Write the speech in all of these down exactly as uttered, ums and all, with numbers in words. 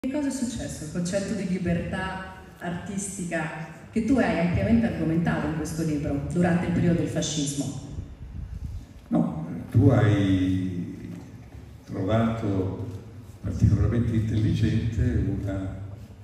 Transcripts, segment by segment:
Che cosa è successo? Il concetto di libertà artistica che tu hai ampiamente argomentato in questo libro durante il periodo del fascismo. No, tu hai trovato particolarmente intelligente una,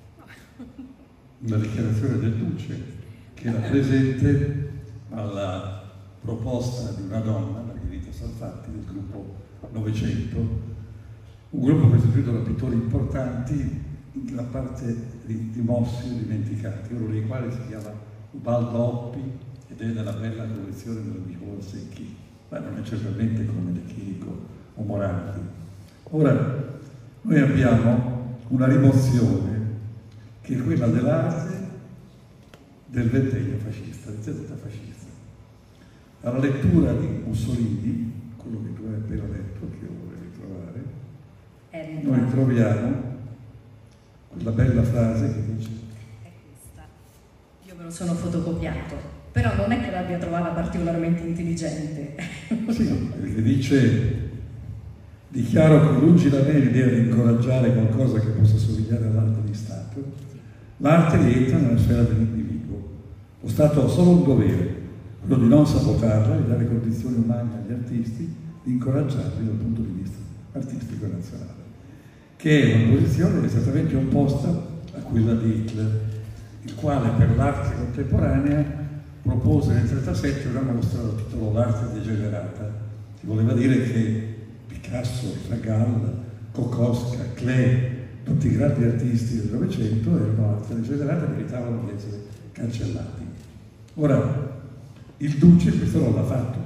una dichiarazione del Duce che era presente alla proposta di una donna, Margherita Salfatti, del gruppo Novecento, un gruppo costituito da pittori importanti, in gran parte rimossi o dimenticati, uno dei quali si chiama Ubaldo Oppi ed è nella bella collezione dell'amico Secchi, ma non è certamente come De Chirico o Moranti. Ora, noi abbiamo una rimozione che è quella dell'arte del ventennio fascista, del seduta fascista. Alla lettura di Mussolini, quello che tu hai appena letto, che io vorrei ritrovare, noi troviamo quella bella frase che dice: è questa, io me lo sono fotocopiato, però non è che l'abbia trovata particolarmente intelligente. Sì, perché dice: dichiaro che lungi da me l'idea di incoraggiare qualcosa che possa somigliare all'arte di Stato, l'arte rientra nella sfera dell'individuo. Lo Stato ha solo un dovere, quello di non sabotarla, di dare condizioni umane agli artisti, di incoraggiarli dal punto di vista artistico e nazionale, che è una posizione esattamente opposta a quella di Hitler, il quale per l'arte contemporanea propose nel trentasette una mostra dal titolo L'arte degenerata, che voleva dire che Picasso, Chagall, Kokoschka, Klee, tutti i grandi artisti del Novecento erano arte degenerata e meritavano di essere cancellati. Ora, il Duce questo non l'ha fatto.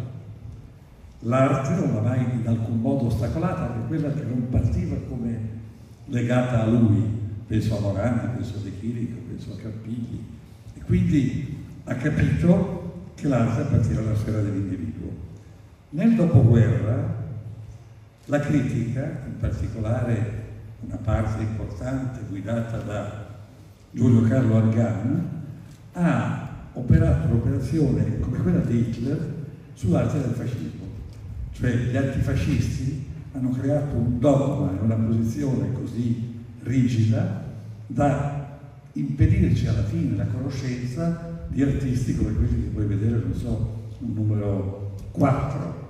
L'arte non l'ha mai in alcun modo ostacolata, perché quella che non partiva come legata a lui, penso a Morandi, penso a De Chirico, penso a Campigli, e quindi ha capito che l'arte appartiene alla sfera dell'individuo. Nel dopoguerra la critica, in particolare una parte importante guidata da Giulio Carlo Argan, ha operato un'operazione come quella di Hitler sull'arte del fascismo. Cioè gli antifascisti hanno creato un dogma e una posizione così rigida da impedirci alla fine la conoscenza di artisti come quelli che puoi vedere, non so, un numero quattro,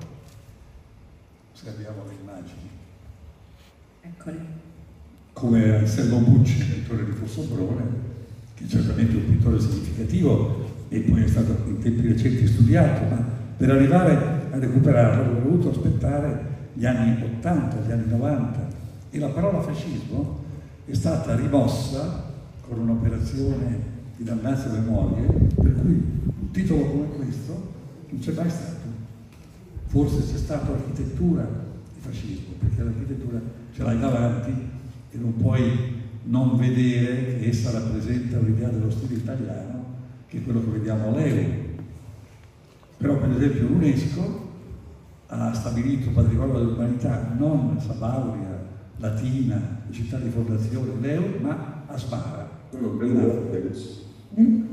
se abbiamo le immagini. Eccole. Come Anselmo Bucci, pittore di Fossobrone, che è certamente un pittore significativo e poi è stato in tempi recenti studiato, ma per arrivare a recuperarlo avrei dovuto aspettare gli anni ottanta, gli anni novanta, e la parola fascismo è stata rimossa con un'operazione di dannazio memorie, per cui un titolo come questo non c'è mai stato. Forse c'è stata architettura di fascismo, perché l'architettura ce l'hai davanti e non puoi non vedere che essa rappresenta un'idea dello stile italiano, che è quello che vediamo all'Euro. Però per esempio l'UNESCO ha stabilito patrimonio dell'umanità non a Sabauria, Latina, le città di fondazione, l'Euro, ma a Smara. Quello bello è Mm?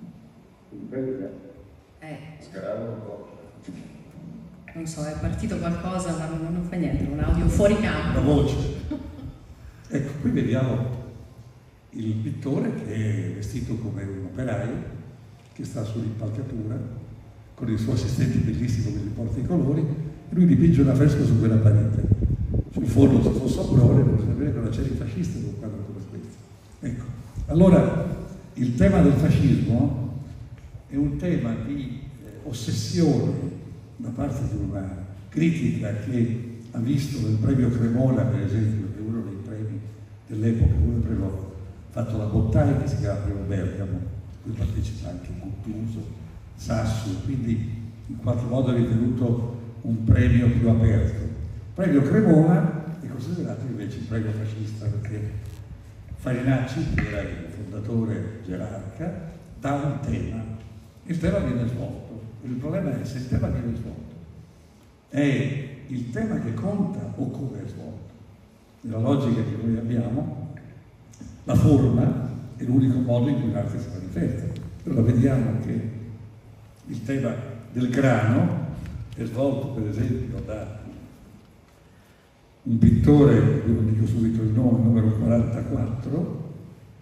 Eh, Scarano un po'. non so, è partito qualcosa, ma non, non fa niente, un audio fuori campo. Una voce. Ecco, qui vediamo il pittore che è vestito come un operaio, che sta sull'impalcatura, con il suo assistente bellissimo che gli porta i colori, e lui dipinge un affresco su quella parete. Sul fondo si fosse Sobrone, per sapere cosa c'era il fascista in un quadro come questo. Ecco, allora il tema del fascismo è un tema di eh, ossessione da parte di una critica che ha visto nel premio Cremona, per esempio, che è uno dei premi dell'epoca, uno dei premi fatto da Bottai, che si chiama Premio Bergamo, cui partecipa anche Guttuso, Sasso, quindi in qualche modo è ritenuto un premio più aperto. Il premio Cremona è considerato invece il premio fascista, perché Farinacci, che era il fondatore gerarca, dà un tema, il tema viene svolto. Il problema è se il tema viene svolto è il tema che conta o come è svolto. Nella logica che noi abbiamo, la forma è l'unico modo in cui l'arte si manifesta. Allora vediamo che il tema del grano è svolto per esempio da un pittore, io non dico subito il nome, numero quarantaquattro,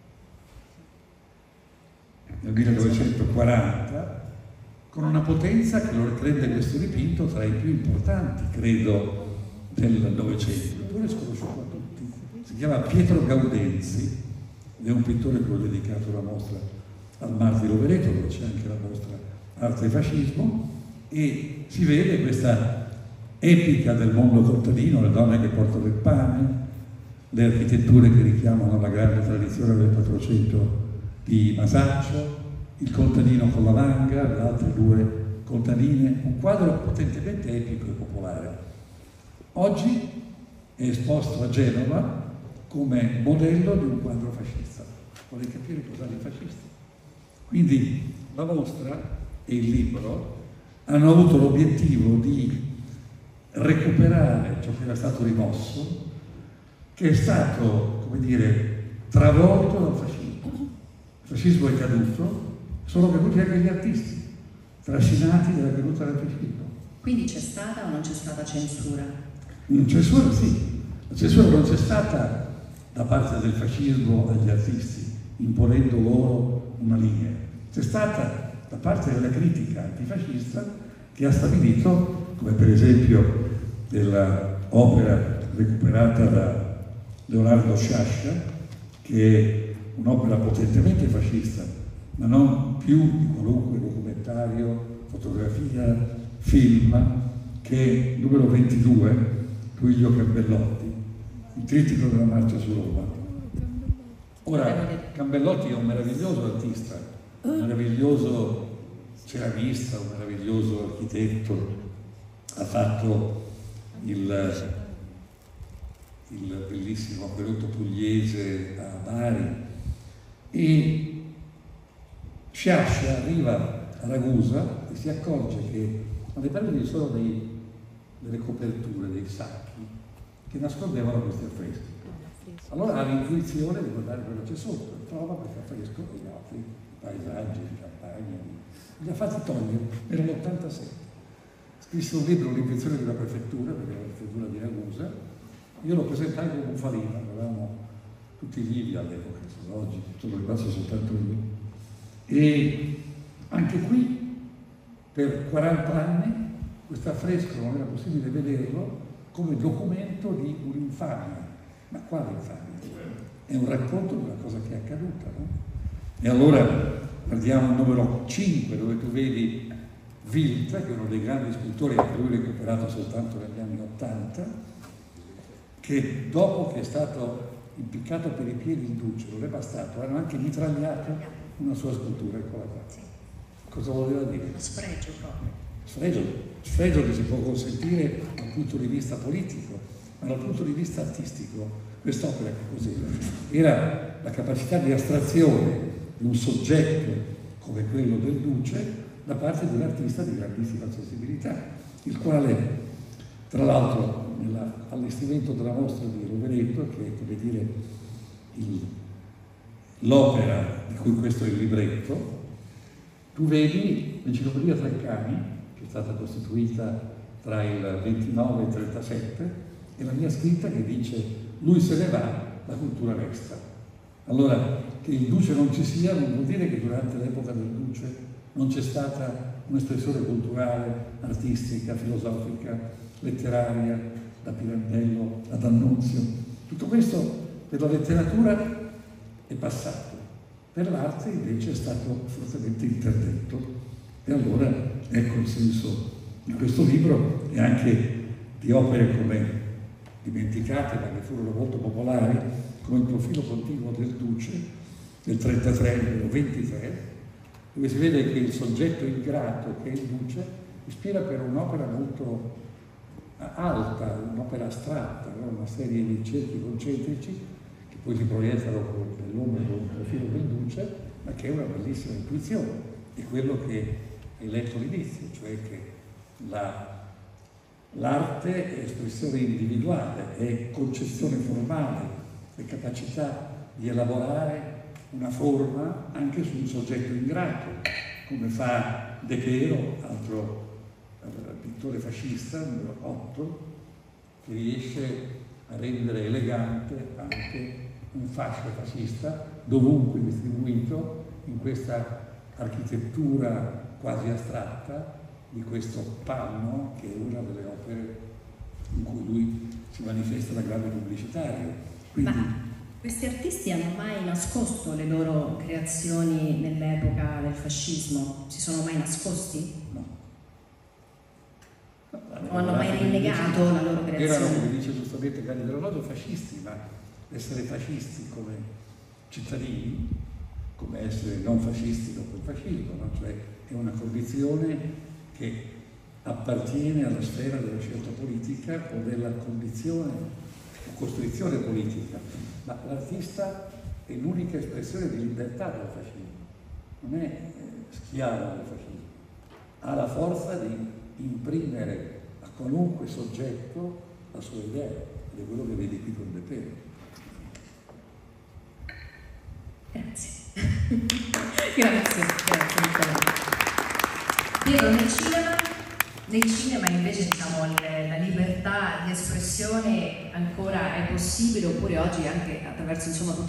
nel millenovecentoquaranta, con una potenza che lo rende questo dipinto tra i più importanti, credo, del Novecento. Il pittore è sconosciuto a tutti, si chiama Pietro Gaudenzi, ed è un pittore che ho dedicato la mostra al Mars di Rovereto, dove c'è anche la mostra Arte e Fascismo, e si vede questa epica del mondo contadino, le donne che portano il pane, le architetture che richiamano la grande tradizione del Quattrocento di Masaccio, il contadino con la vanga, le altre due contadine, un quadro potentemente epico e popolare. Oggi è esposto a Genova come modello di un quadro fascista. Vorrei capire cosa è il fascista. Quindi la mostra e il libro hanno avuto l'obiettivo di recuperare ciò che era stato rimosso, che è stato, come dire, travolto dal fascismo. Il fascismo è caduto, sono caduti anche gli artisti, trascinati dalla caduta del fascismo. Quindi c'è stata o non c'è stata censura? La censura sì, la censura non c'è stata da parte del fascismo agli artisti, imponendo loro una linea. C'è stata da parte della critica antifascista che ha stabilito, come per esempio dell'opera recuperata da Leonardo Sciascia, che è un'opera potentemente fascista, ma non più di qualunque documentario, fotografia, film, che è numero ventidue, Tullio Cambellotti, il trittico della marcia su Roma. Ora, Cambellotti è un meraviglioso artista, un meraviglioso ceramista, un meraviglioso architetto, ha fatto il, il bellissimo acquedotto pugliese a Bari, e Sciascia arriva a Ragusa e si accorge che alle pareti sono dei, delle coperture, dei sacchi che nascondevano questi affreschi. Allora ha l'intuizione di guardare quello che c'è sotto e trova questo affresco e gli altri paesaggi di campagna, li ha fatti togliere nell'ottantasette. Scrisse un libro, L'invenzione della prefettura, perché era la prefettura di Ragusa. Io lo presentai con Bufalino, eravamo tutti vivi all'epoca, oggi sono rimasto soltanto io. E anche qui, per quaranta anni, questo affresco non era possibile vederlo come documento di un'infamia. Ma quale infamia? È un racconto di una cosa che è accaduta, no? E allora guardiamo il numero cinque, dove tu vedi Wild, che è uno dei grandi scultori, anche lui recuperato soltanto negli anni ottanta, che dopo che è stato impiccato per i piedi il duce, non è bastato, hanno anche mitragliato una sua scultura, eccola qua. Cosa voleva dire? Uno sfregio proprio. Sfregio, sfregio che si può consentire dal punto di vista politico, ma dal punto di vista artistico, quest'opera che cos'era? Era la capacità di astrazione di un soggetto come quello del duce da parte di un artista di grandissima sensibilità, il quale, tra l'altro, nell'allestimento della mostra di Rovereto, che è, come dire, il, l'opera di cui questo è il libretto, tu vedi l'Enciclopedia Treccani, che è stata costituita tra il ventinove e il trentasette, e la mia scritta che dice lui se ne va, la cultura resta. Allora, che il duce non ci sia non vuol dire che durante l'epoca del duce non c'è stata un'espressione culturale, artistica, filosofica, letteraria, da Pirandello ad Annunzio. Tutto questo per la letteratura è passato, per l'arte invece è stato fortemente interdetto. E allora ecco il senso di questo libro e anche di opere come dimenticate ma che furono molto popolari, come il profilo continuo del duce del trentatré, numero ventitré, dove si vede che il soggetto ingrato, che è il duce, ispira per un'opera molto alta, un'opera astratta, no? Una serie di cerchi concentrici che poi si proiettano nell'ombra con il profilo del duce, ma che è una bellissima intuizione. È quello che hai letto all'inizio, cioè che la l'arte è espressione individuale, è concezione formale, è capacità di elaborare una forma anche su un soggetto ingrato, come fa De Pero, altro eh, pittore fascista, numero otto, che riesce a rendere elegante anche un fascio fascista dovunque distribuito in questa architettura quasi astratta di questo panno che è una delle opere in cui lui si manifesta da grande pubblicitario. Quindi, ma questi artisti hanno mai nascosto le loro creazioni nell'epoca del fascismo? Si sono mai nascosti? no. O hanno mai rinnegato la loro creazione? Erano, come dice giustamente Galli dell'Orologio, fascisti, ma essere fascisti come cittadini, come essere non fascisti dopo il fascismo, no? Cioè è una condizione che appartiene alla sfera della scelta politica o della condizione o costrizione politica, ma l'artista è l'unica espressione di libertà del fascismo, non è eh, schiavo del fascismo, ha la forza di imprimere a qualunque soggetto la sua idea, ed è quello che vedi qui con De Pere. Grazie. grazie, grazie Vittorio. Piero, nel cinema, nel cinema invece diciamo le, la libertà di espressione ancora è possibile, oppure oggi anche attraverso insomma